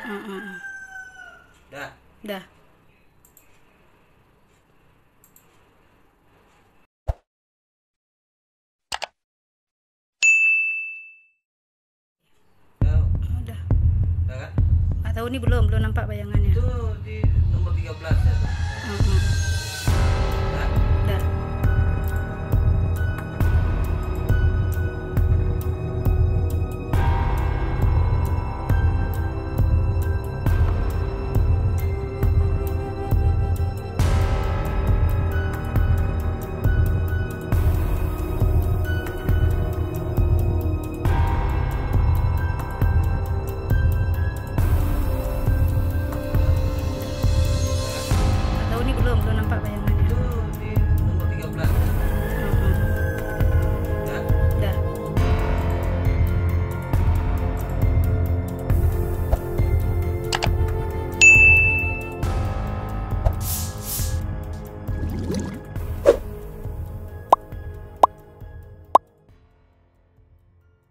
Dah. Dah. Dah. Dah. Dah kan? Tahu ni belum nampak bayangannya. Itu di nomor 13 ya. Uh-uh.